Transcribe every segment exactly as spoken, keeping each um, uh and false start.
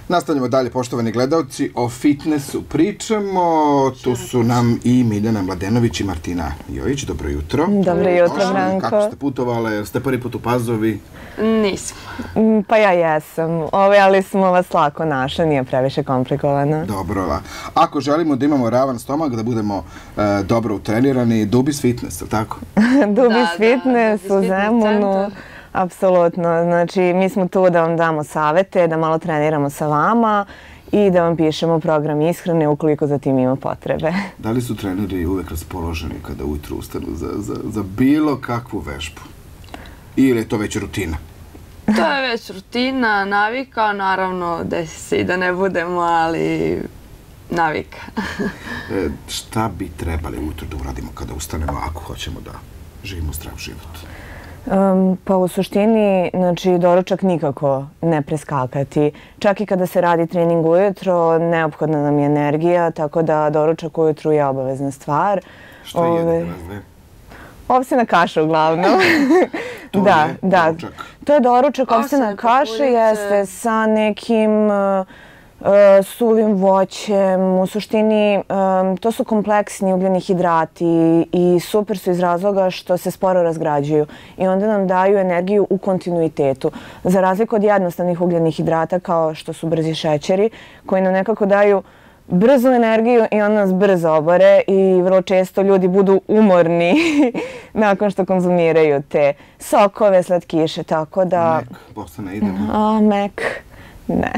Nastavljamo dalje, poštovani gledalci, o fitnessu pričamo. Tu su nam i Miljana Mladenović i Martina Jojić. Dobro jutro. Dobro jutro, Branko. Kako ste putovale? Ste prvi put u Pazovi? Nisam. Pa ja jesam, ali smo vas lako našli, nije previše komplikovano. Dobro. Ako želimo da imamo ravan stomak, da budemo dobro utrenirani, Dubis Fitness, ili tako? Dubis Fitness u Zemunu. Apsolutno. Znači, mi smo tu da vam damo savete, da malo treniramo sa vama i da vam pišemo program ishrane ukoliko za tim ima potrebe. Da li su treneri uvek raspoloženi kada ujutru ustanu za bilo kakvu vežbu? Ili je to već rutina? To je već rutina, navika, naravno desi se i da ne budemo, ali navika. Šta bi trebali ujutru da uradimo kada ustanemo ako hoćemo da živimo zdrav život? Pa u suštini, znači, doručak nikako ne preskakati. Čak i kada se radi trening ujutro, neophodna nam je energija, tako da doručak ujutru je obavezna stvar. Što je jedan razve? Ovsena kaša uglavnom. To je doručak? To je doručak, ovsena kaša jeste sa nekim suvim voćem. U suštini, to su kompleksni ugljeni hidrati i super su iz razloga što se sporo razgrađuju i onda nam daju energiju u kontinuitetu. Za razliku od jednostavnih ugljenih hidrata kao što su brzi šećeri, koji nam nekako daju brzu energiju i on nas brzo obore i vrlo često ljudi budu umorni nakon što konzumiraju te sokove, slatkiše, tako da... Mek, postane idemo. A, mek... Ne.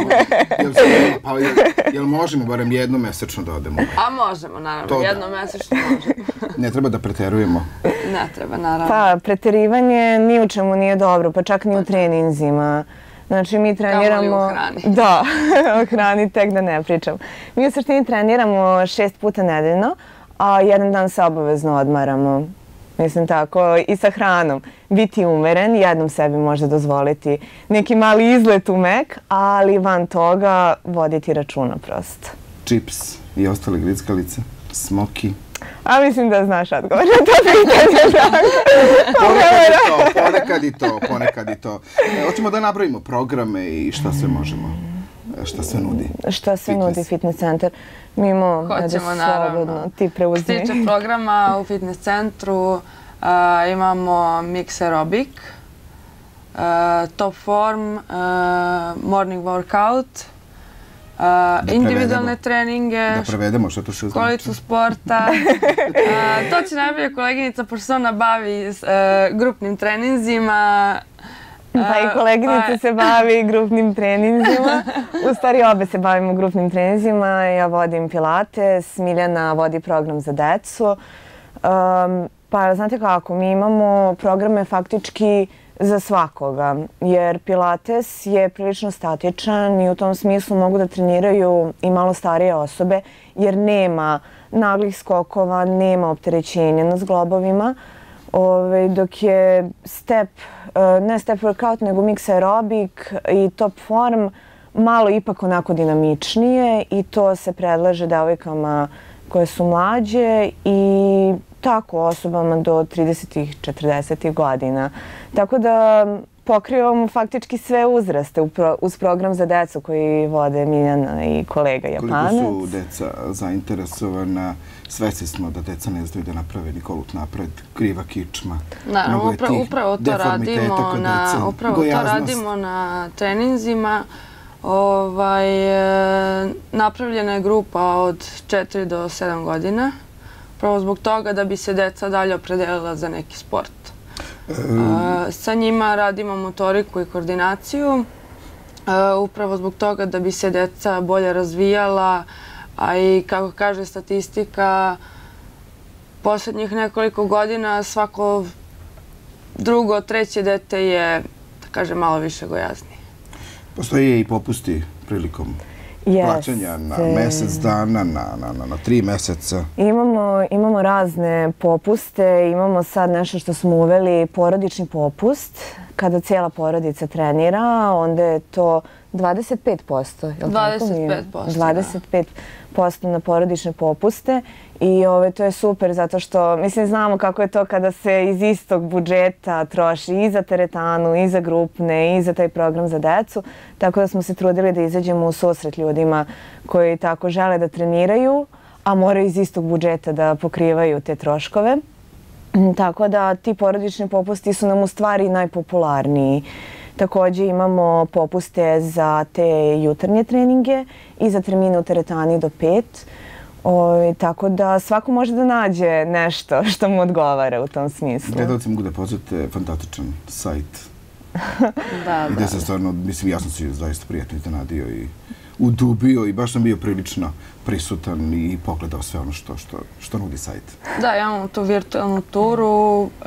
Jel možemo barem jednomesečno da odemo? A možemo, naravno. Jednomesečno možemo. Ne treba da preterujemo? Ne treba, naravno. Pa, preterivanje ni u čemu nije dobro, pa čak ni u treninzima. Znači, mi treniramo... Kao li u hrani. Da, o hrani tek da ne pričam. Mi u suštini treniramo šest puta nedeljno, a jedan dan se obavezno odmaramo. Mislim tako, i sa hranom. Biti umeren, jednom sebi možda dozvoliti neki mali izlet u mek, ali van toga voditi računa prosto. Čips i ostale grickalice, smoki. A mislim da znaš odgovor na to pitanje. Ponekad i to, ponekad i to. Hoćemo da napravimo programe i šta sve možemo, šta sve nudi. Šta sve nudi fitness centar. Mimo, hoćemo, naravno. Ti preuzmi. Što se tiče programa u fitness centru, imamo mix aerobic, top form, morning workout, individualne treninge, da prevedemo što to se znači, školicu sporta. To će najbolje koleginica, pošto se ona bavi grupnim treninzima. Pa i koleginica se bavi grupnim treninzima. U stvari obe se bavimo grupnim treninzima. Ja vodim pilates, Miljana vodi program za decu. Pa znate kako, mi imamo programe faktički za svakoga, jer pilates je prilično statičan i u tom smislu mogu da treniraju i malo starije osobe, jer nema naglih skokova, nema opterećenja na zglobovima. Dok je step, ne step workout, nego mix aerobic i top form malo ipak onako dinamičnije i to se predlaže devojkama koje su mlađe i tako osobama do tridesetih četrdesetih godina. Tako da pokrivamo faktički sve uzraste uz program za decu koji vode Miljana i kolega Japanac. Koliko su deca zainteresovana? Svesni smo da deca ne znaju da naprave ni kolut napred, kriva kičma. Naravno, upravo to radimo na, upravo to radimo na treninzima. Napravljena je grupa od četiri do sedam godina. Upravo zbog toga da bi se deca dalje opredelila za neki sport. Sa njima radimo motoriku i koordinaciju. Upravo zbog toga da bi se deca bolje razvijala, a i kako kaže statistika, posljednjih nekoliko godina svako drugo, treće dete je, da kažem, malo više gojaznije. Postoje i popusti prilikom plaćanja na mesec dana, na tri meseca. Imamo razne popuste. Imamo sad nešto što smo uveli, porodični popust. kada cijela porodica trenira, onda je to dvadeset pet posto. Je li tako? dvadeset pet posto, dvadeset pet posto na porodične popuste i ove, to je super zato što, mislim, znamo kako je to kada se iz istog budžeta troši i za teretanu, i za grupne, i za taj program za decu. Tako da smo se trudili da izađemo u susret ljudima koji tako žele da treniraju, a moraju iz istog budžeta da pokrivaju te troškove. Tako da ti porodični popusti su nam u stvari najpopularniji. Također imamo popuste za te jutarnje treninge i za termine u teretani do pet. O, tako da svako može da nađe nešto što mu odgovara u tom smislu. Gledalci mogu da pozvete fantastičan sajt. Da, I da se stvarno, mislim, ja sam se zaista prijatno iznenadio i udubio i baš sam bio prilično prisutan i pogledao sve ono što, što, što nudi sajt. Da, imamo tu virtualnu turu. E,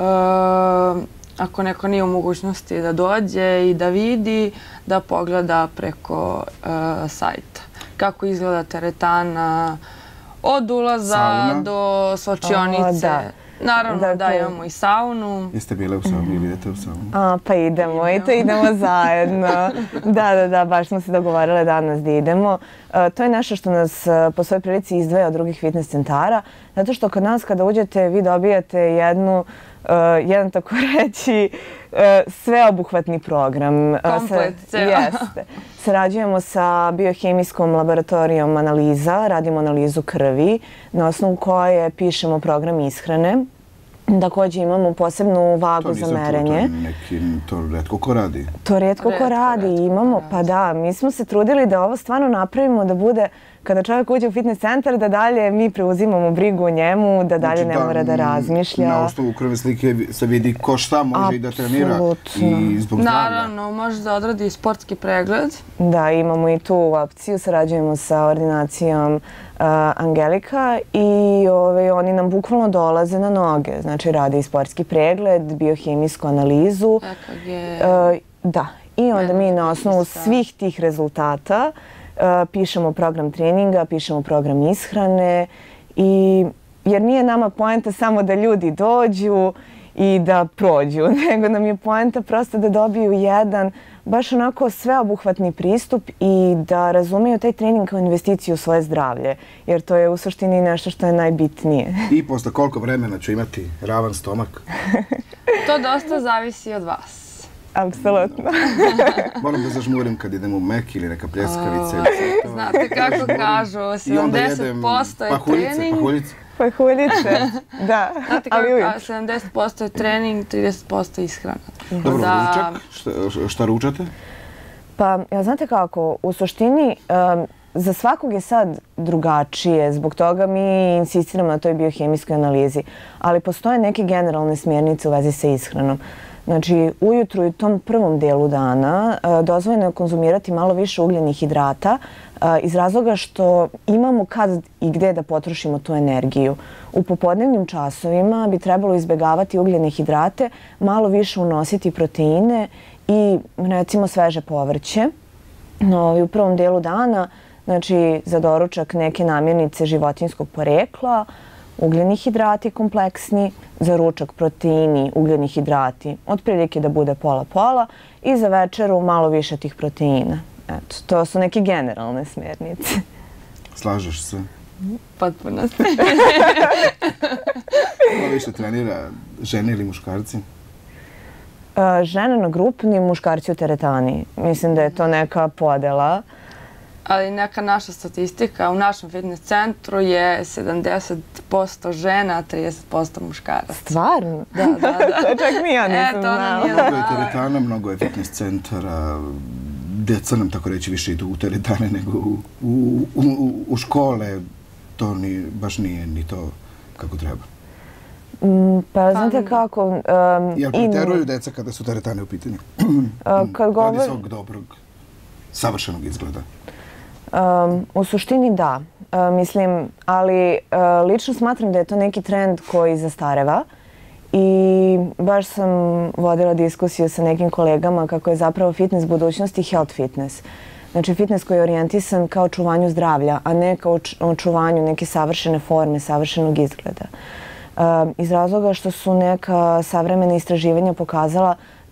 ako neko nije u mogućnosti da dođe i da vidi, da pogleda preko e, sajta. Kako izgleda teretana, od ulaza Sauna. do slačionice. O, da. Naravno Dakle, da imamo i saunu. Jeste bile u sauni ili idete u saunu? A, pa idemo i to idemo zajedno. Da, da, da, baš smo se dogovarale danas da idemo. E, to je nešto što nas e, po svojoj prilici izdvaja od drugih fitness centara, zato što kod nas kada uđete vi dobijate jednu, e, jedan tako reći, e, sveobuhvatni program. Komplet, Sa, jeste. Sarađujemo sa biohemijskom laboratorijom analiza, radimo analizu krvi, na osnovu koje pišemo program ishrane. Također imamo posebnu vagu za merenje. To neki, to retko ko radi. To rijetko ko radi. Imamo, pa da, mi smo se trudili da ovo stvarno napravimo da bude, kada čovjek uđe u fitness centar, da dalje mi preuzimamo brigu o njemu, da dalje ne mora da razmišlja. Na osnovu krvne slike se vidi ko šta može i da trenira i zbog zdravlja. Naravno, može da odradi sportski pregled. Da, imamo i tu opciju, sarađujemo sa ordinacijom Angelika i ove, oni nam bukvalno dolaze na noge. Znači, rade i sportski pregled, biohemijsku analizu. E K G. E, da, i onda mi na osnovu svih tih rezultata e, pišemo program treninga, pišemo program ishrane, i, jer nije nama poenta samo da ljudi dođu i da prođu, nego nam je poenta prosto da dobiju jedan baš onako sveobuhvatni pristup i da razumiju taj trening kao investiciju u svoje zdravlje, jer to je u suštini nešto što je najbitnije. I posle koliko vremena ću imati ravan stomak? To dosta zavisi od vas. Apsolutno. Moram da zažmurim kad idem u Mek ili neka pljeskavica. O, znate kako kažu, sedamdeset posto je pahuljice, trening. Pahuljice, Pahuljice, da. Znate kako kažu, sedamdeset posto je trening, trideset posto je ishrana. Dobro, da... ručak, šta, šta ručate? Pa, ja, znate kako, u suštini um, za svakog je sad drugačije, zbog toga mi insistiramo na toj biohemijskoj analizi, ali postoje neke generalne smjernice u vezi sa ishranom. Znači, ujutru i u tom prvom delu dana uh, dozvoljeno je konzumirati malo više ugljenih hidrata uh, iz razloga što imamo kad i gde da potrošimo tu energiju. U popodnevnim časovima bi trebalo izbjegavati ugljene hidrate, malo više unositi proteine i recimo sveže povrće. No, u prvom delu dana, znači za doručak neke namirnice životinjskog porekla, ugljeni hidrati kompleksni, za ručak proteini, ugljeni hidrati, otprilike da bude pola-pola, i za večeru malo više tih proteina. Eto, to su neke generalne smjernice. Slažeš se? Potpuno se. Ko više trenira, žene ili muškarci? Žene na grupni, muškarci u teretani. Mislim da je to neka podela. Ali neka naša statistika u našem fitness centru je sedamdeset posto žena, trideset posto muškaraca. Stvarno? Da, da, da. To čak ni ja nisam znala. Mnogo je teretana, mnogo je fitness centara. Deca nam, tako reći, više idu u teretane nego u, u, u, u škole. To ni, baš nije ni to kako treba. Mm, pa, znate kako... Um, Jel preteruju deca kada su teretane u pitanju? Uh, kad govor... Radi svog dobrog, savršenog izgleda. Um, u suštini da. Uh, mislim, ali uh, lično smatram da je to neki trend koji zastareva i baš sam vodila diskusiju sa nekim kolegama kako je zapravo fitness budućnosti health fitness. Znači fitness koji je orijentisan kao očuvanju zdravlja, a ne kao očuvanju neke savršene forme, savršenog izgleda. Uh, iz razloga što su neka savremena istraživanja pokazala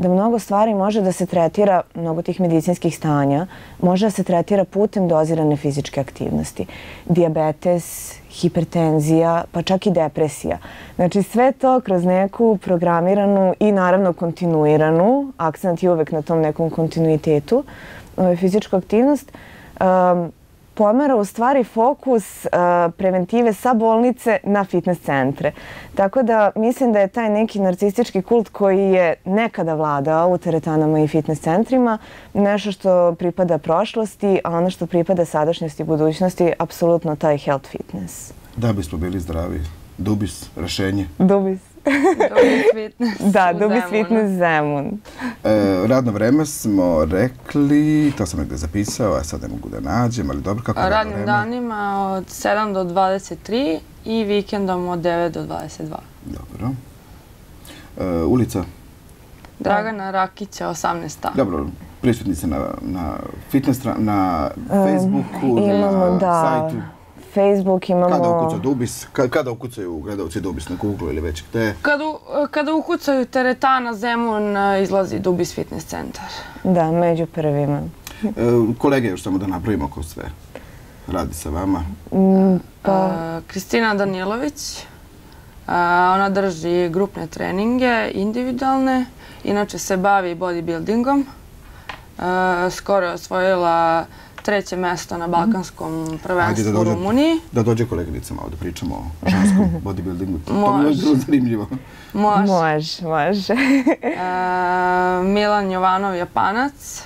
da mnogo stvari može da se tretira, mnogo tih medicinskih stanja, može da se tretira putem dozirane fizičke aktivnosti. Dijabetes, hipertenzija, pa čak i depresija. Znači sve to kroz neku programiranu i naravno kontinuiranu, akcent je uvek na tom nekom kontinuitetu, fizičku aktivnost, pomera u stvari fokus preventive sa bolnice na fitness centre. Tako da mislim da je taj neki narcistički kult koji je nekada vladao u teretanama i fitness centrima nešto što pripada prošlosti, a ono što pripada sadašnjosti i budućnosti apsolutno taj health fitness. Da bismo bili zdravi. Dubis, rešenje. Dubis. Dubis fitness Da, Dubis fitness Zemun. Radno vreme smo rekli, to sam negde zapisao, a sad ne mogu da nađem, ali dobro, kako je radno vreme? Radnim danima od sedam do dvadeset tri i vikendom od devet do dvadeset dva. Dobro. Ulica? Dragana Rakića, osamnaest A. Dobro, prisutni se na fitness, na Facebooku, na sajtu. Facebook imamo... Kada ukuca Dubis? Kada ukucaju gledalci Dubis na Google ili već gde? Kada ukucaju teretana Zemun izlazi Dubis fitness centar. Da, među prvima. Kolege, još samo da napravimo ko sve radi sa vama. Kristina Danilović. Ona drži grupne treninge, individualne. Inače se bavi bodybuildingom. Skoro je osvojila treće mesto na balkanskom prvenstvu u Rumuniji. Da dođe koleginica malo da pričamo o ženskom bodybuildingu. To mi je bilo zanimljivo. Može. Može, može. Milan Jovanov, Japanac.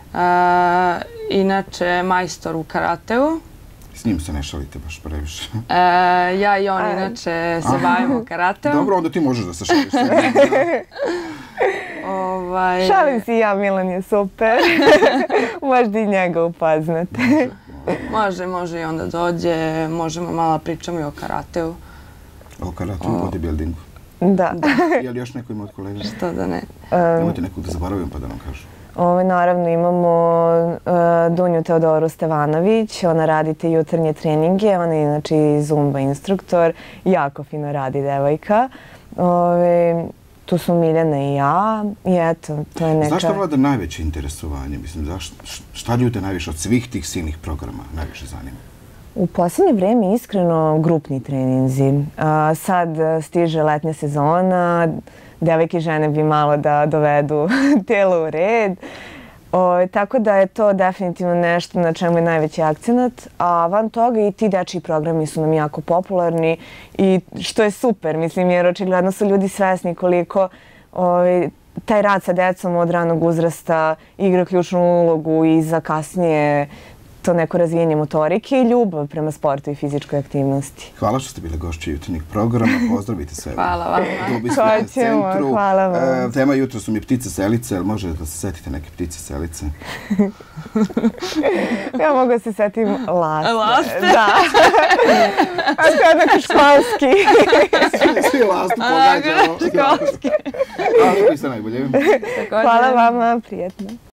Inače majstor u karateu. S njim se ne šalite baš previše. Ja i on inače se bavimo karateom. Dobro, onda ti možeš da se šališ. Šalim si i ja, Milan je super. Možda i njega upoznate. Može, može i onda dođe. Možemo malo pričamo i o karateu. O karateu i bodybuildingu. Da. Je li još neko ima od kolega? Što da ne. Imate nekog da zaboravim pa da nam kažu. Naravno imamo Dunju Teodoru Stevanović, ona radi te jutarnje treninge, ona je inače i zumba instruktor, jako fino radi devojka. Tu su Miljana i ja i eto, to je neka... Znaš šta vlada najveće interesovanje? Mislim, šta ljude najviše od svih tih silnih programa najviše zanima? U posljednje vreme iskreno grupni treninzi. Sad stiže letnja sezona, devojke i žene bi malo da dovedu telo u red. Tako da je to definitivno nešto na čemu je najveći akcenat. A van toga i ti dečiji programi su nam jako popularni i što je super, mislim, jer očigledno su ljudi svesni koliko taj rad sa decom od ranog uzrasta igra ključnu ulogu i za kasnije to neko razvijenje motorike i ljubav prema sportu i fizičkoj aktivnosti. Hvala što ste bile gošće jutarnjeg programa. Pozdravite sve. Hvala vam. Hoćemo, hvala vam. Tema jutro su mi ptice selice, ali možete da se setite neke ptice selice? Ja mogu da se setim laste. Laste? Da. A to je jednako školski. Svi lastu pogađamo. Školski. Hvala, koji ste najbolje. Hvala vama, prijetno.